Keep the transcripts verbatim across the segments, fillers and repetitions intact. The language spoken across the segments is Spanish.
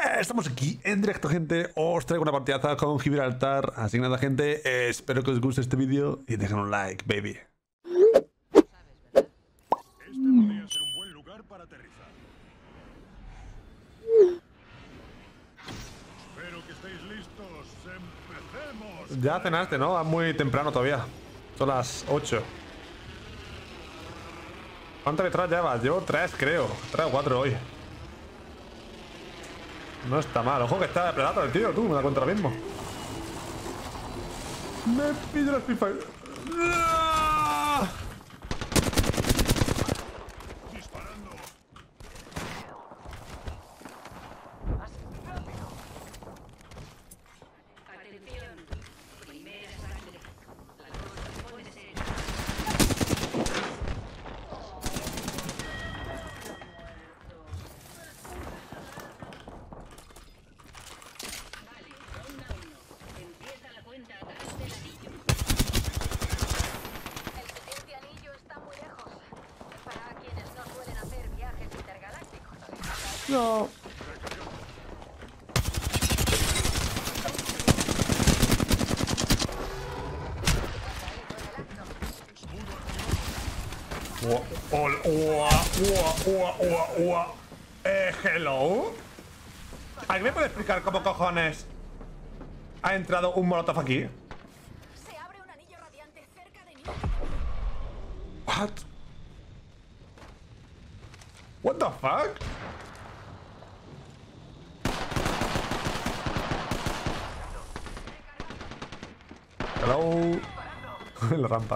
Eh, estamos aquí en directo, gente. Os traigo una partidaza con Gibraltar. Así que nada, gente, eh, espero que os guste este vídeo y dejen un like, baby. Este podría ser un buen lugar para aterrizar. Espero que estéis listos. ¡Empecemos! Ya cenaste, ¿no? Es muy temprano todavía. Son las ocho. ¿Cuántas letras llevas? Llevo tres, creo. Tres o cuatro hoy. No está mal. Ojo que está de Predator el tío, tú. Me da cuenta ahora mismo. Me pillo la Spitfire. ¡Ah! Disparando. Atención, primera sangre. La cosa puede ser. Vale, ronda uno. Empieza la cuenta atrás del anillo. El siguiente anillo está muy lejos. Para quienes no suelen hacer viajes intergalácticos. No. Ua, ol, ua, ua, ua, ua, ua. Eh, hello. ¿Alguien me puede explicar cómo cojones ha entrado un molotov aquí? Se abre un anillo radiante cerca de mí. What? What the fuck? Hello. La rampa.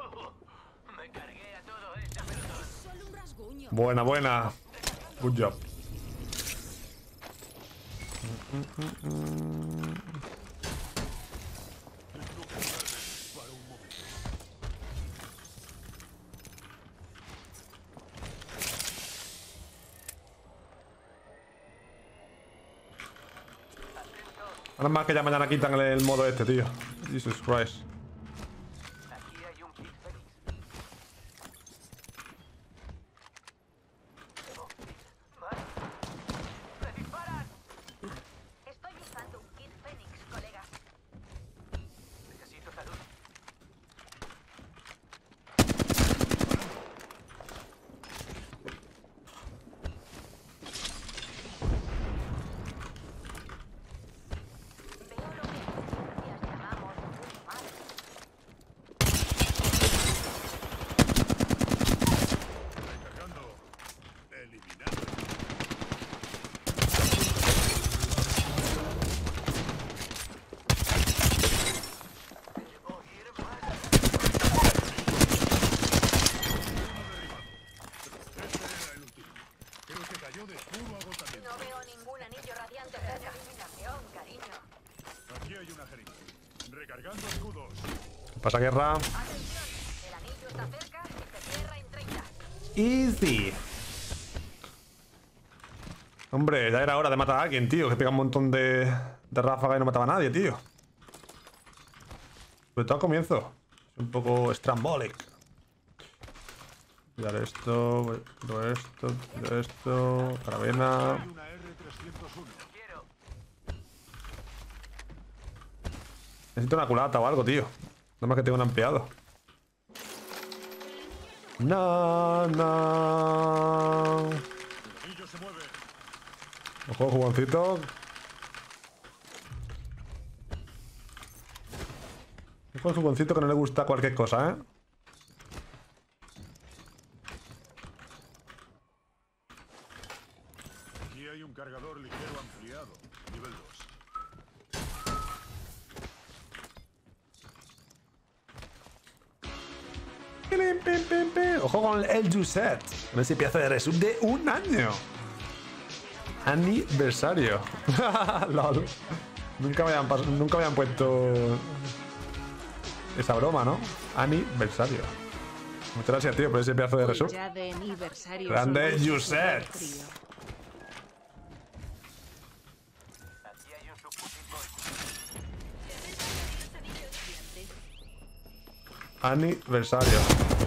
Solo un rasguño. Buena, buena. Good job. Ahora más que ya mañana quitan el, el modo este, tío. Jesus Christ. Aquí hay un kit Félix. ¡Vale! ¡Me disparan! Estoy usando un kit Fénix, colega. Necesito salud. Veo lo que en ciencias llamamos un mal. Recargando. Eliminado. Este era el último. Creo que cayó de puro agotamiento. No veo ningún anillo radiante cerca. Eliminación, cariño. Aquí hay una jeringa. Recargando escudos. ¿Qué pasa, guerra? Atención, el anillo está cerca y se cierra en treinta. Easy. Hombre, ya era hora de matar a alguien, tío. Que pega un montón de, de ráfagas y no mataba a nadie, tío. Sobre todo al comienzo. Es un poco strambolic. Cuidar esto, todo esto, todo esto. Carabina. Hay una R trescientos uno. Quiero. Necesito una culata o algo, tío. Nada más que tengo un ampliado. No, no. El anillo se mueve. Ojo, jugoncito. Ojo, jugoncito que no le gusta cualquier cosa, ¿eh? Aquí hay un cargador ligero ampliado. Nivel dos. Pim, pim, pim, pim. Ojo con el Juset. Con ese pedazo de resub de un año. Aniversario. Lol. Nunca me, habían pas- nunca me habían puesto esa broma, ¿no? Aniversario. Muchas gracias, tío, por ese pedazo de resub. Ya de aniversario. Grande solo Yuset. sudor frío. Aquí hay un subfusil Bolt. Aniversario.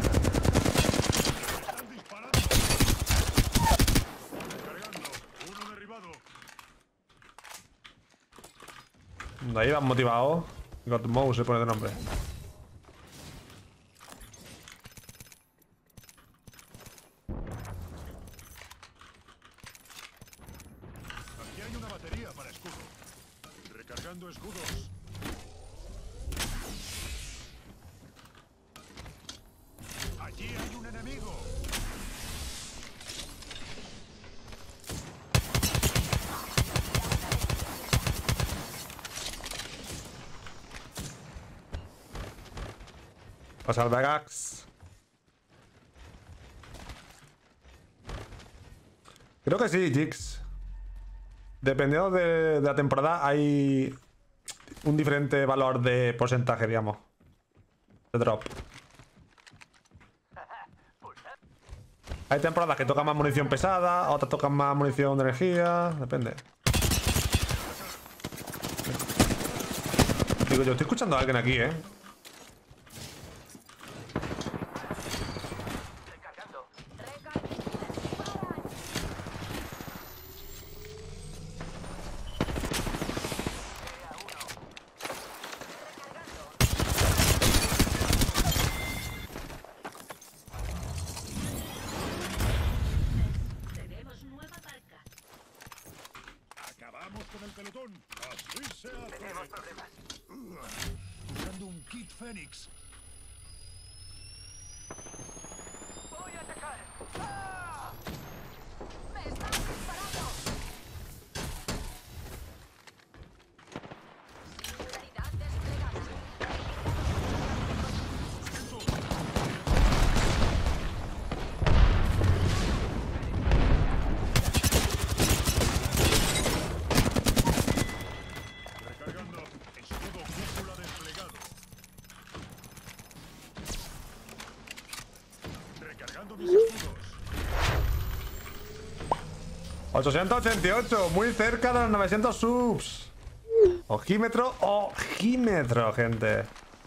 Están disparando. Recargando. Uno derribado. De ahí van motivado. Godmouse se pone de nombre. Aquí hay una batería para escudo. Recargando escudos. Allí hay un enemigo. Pasar Vegax. Creo que sí, Jix. Dependiendo de, de la temporada, hay un diferente valor de porcentaje, digamos. De drop. Hay temporadas que tocan más munición pesada, otras tocan más munición de energía. Depende. Digo, yo estoy escuchando a alguien aquí, ¿eh? Recargando. Tenemos nueva marca. Acabamos con el pelotón. Así se hace. Tenemos problemas. Usando un kit Fénix. Voy a atacar. ¡Me están disparando! Unidad desplegada. Recargando. Escudo cúpula desplegado. Recargando mis escudos. ochocientos ochenta y ocho, muy cerca de los novecientos subs. Ojímetro, ojímetro, gente.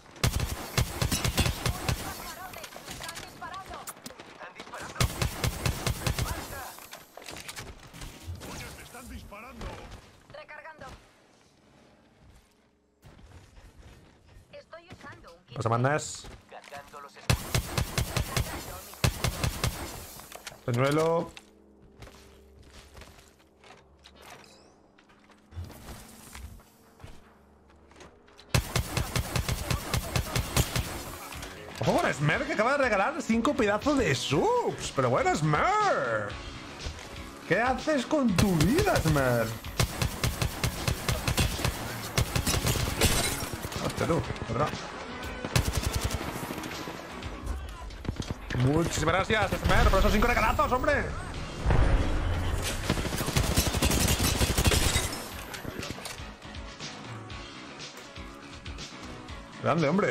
Están disparando. Oye, me están disparando. Recargando. Estoy usando un kit. Pasa más Nes. Cargando los escudos. Peñuelo. Ojo con Smer, que acaba de regalar cinco pedazos de subs. Pero bueno, Smer, ¿qué haces con tu vida, Smer? Hostia tú, ¿verdad? Muchísimas gracias, Smer, por esos cinco regalazos, hombre. Grande, hombre.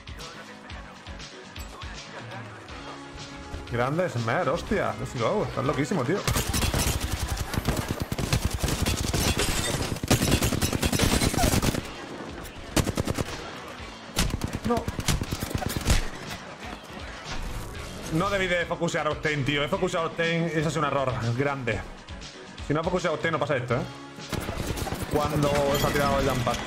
Grande Smer, hostia. Let's go. Estás loquísimo, tío. No. No debí de focusear a Octane, tío. He focuseado a Octane. Ese es un error grande. Si no he focuseado a Octane no pasa esto, ¿eh? Cuando se ha tirado el jump.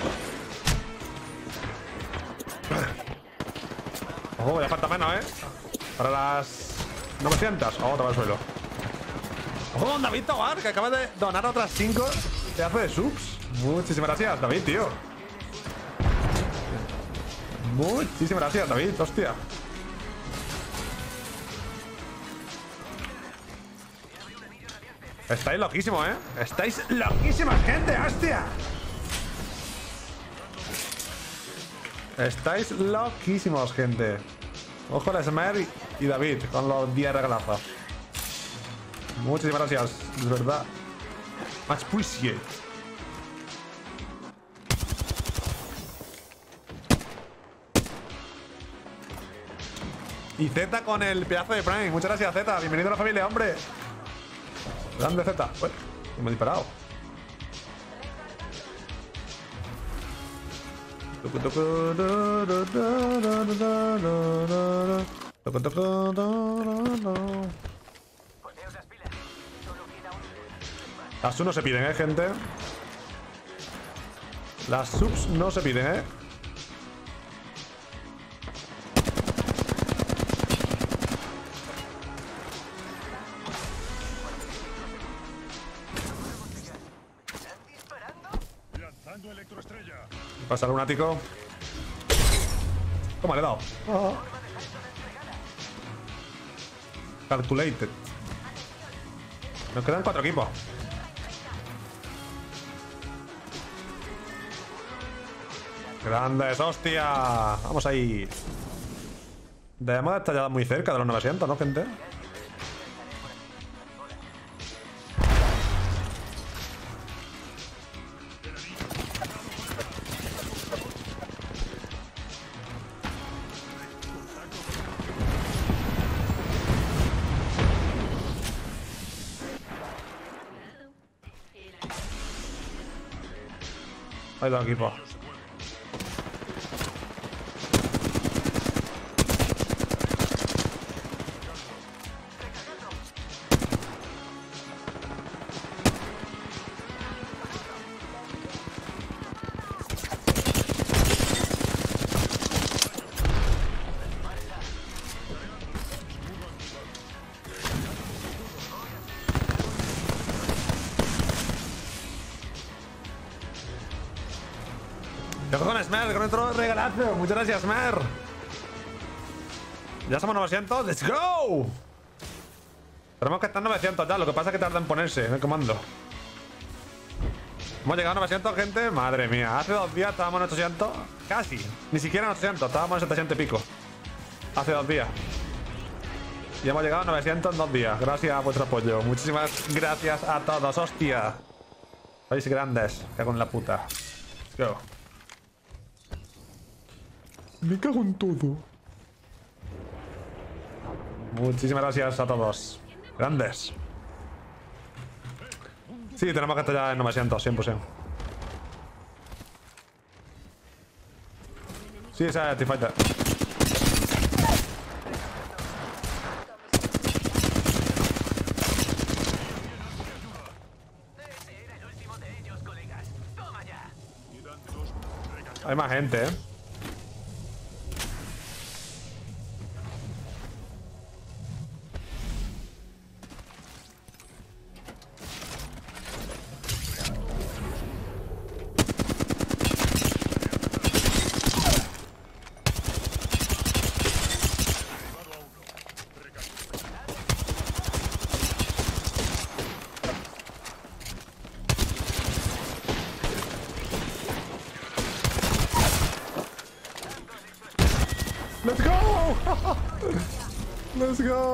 Ojo, ya falta menos, ¿eh? Para las novecientas. Oh, otra vez al suelo. Ojo con David Togar, que acaba de donar otras cinco pedazos de subs. Muchísimas gracias, David, tío. Muchísimas gracias, David, hostia. Estáis loquísimos, ¿eh? Estáis loquísimas, gente, hostia. Estáis loquísimos, gente. Ojo a Smer y David con los diez regalazos. Muchísimas gracias, de verdad. Much appreciate. Y Z con el pedazo de Prime. Muchas gracias, Z. Bienvenido a la familia, hombre. Grande Z. Uy, me he disparado. Poneos las pilas. Solo queda un. Las uno se piden, eh, gente. Las subs no se piden, ¿eh? ¿Están disparando? Lanzando electroestrella. Pasa el lunático. Toma, le he dado. Ah. Calculated. Nos quedan cuatro equipos. Grandes, hostia. Vamos ahí. Debemos de estar ya muy cerca de los novecientos, ¿no, gente? Hay dos equipos. ¡Qué con Smer! ¡Con otro regalazo! ¡Muchas gracias, Smer! Ya somos novecientos. ¡Let's go! Tenemos que estar novecientos ya. Lo que pasa es que tarda en ponerse en el comando. Hemos llegado a novecientos, gente. Madre mía. Hace dos días estábamos en ochocientos. Casi. Ni siquiera en ochocientos. Estábamos en setecientos y pico. Hace dos días. Y hemos llegado a novecientos en dos días. Gracias a vuestro apoyo. Muchísimas gracias a todos. ¡Hostia! Sois grandes. Cago en la puta. Let's go. Me cago en todo. Muchísimas gracias a todos. Grandes. Sí, tenemos que estar ya en novecientos, cien por ciento. Sí, esa es T-Fighter. Ese era el último de ellos, colegas. ¡Toma ya! Hay más gente, ¿eh? Let's go! Let's go!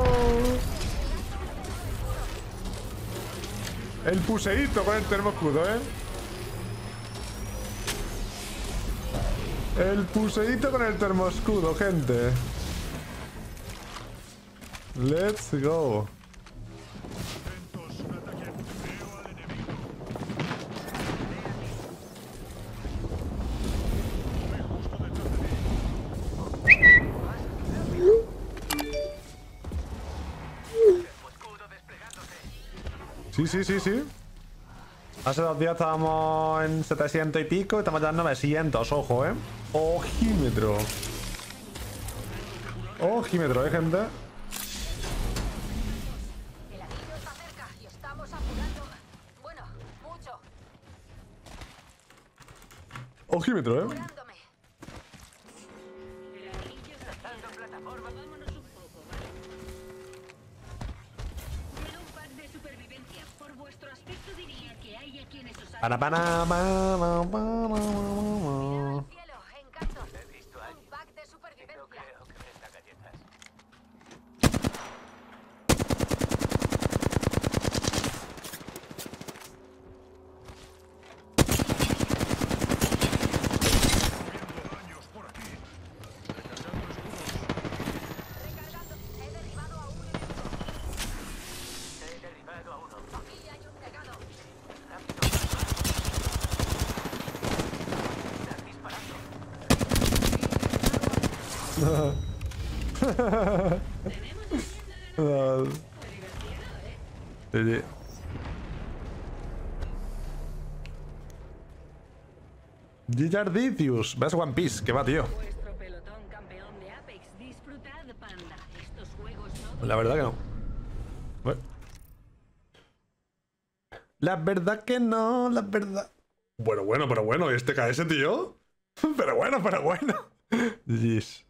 El puseíto con el termoscudo, ¿eh? El puseíto con el termoscudo, gente. Let's go. Atentos, un ataque. Veo al enemigo. Voy justo detrás de mí. Escudo desplegándose. Sí, sí, sí, sí. Hace dos días estábamos en setecientos y pico y estamos ya en novecientos, ojo, ¿eh? Ojímetro. Ojímetro, ¿eh, gente? El anillo está cerca y estamos apurando. Bueno, mucho. Ojímetro, ¿eh? Apurándome. El anillo está Lanzando plataforma. Vámonos un poco, ¿vale? Quiero un pack de supervivencia. Por vuestro aspecto diría que hay a quienes os han... Para, para, para, para, para, para. Cielo, encanto. He visto a Un alguien. pack de No supervivencia. creo que me da galletas. Viendo daños por aquí. Recargando escudos. Recargando. He derribado a un enemigo. He derribado a uno. Aquí hay un negado. Rápido. Están disparando. Sí, sí. Gigardicius. Ves One Piece. ¿Qué va, tío? Vuestro pelotón campeón de Apex. Disfrutad, panda. Estos juegos no... La verdad que no. Bueno. La verdad que no, la verdad. Bueno, bueno, pero bueno, ¿y este K S, tío? Pero bueno, pero bueno. Gis.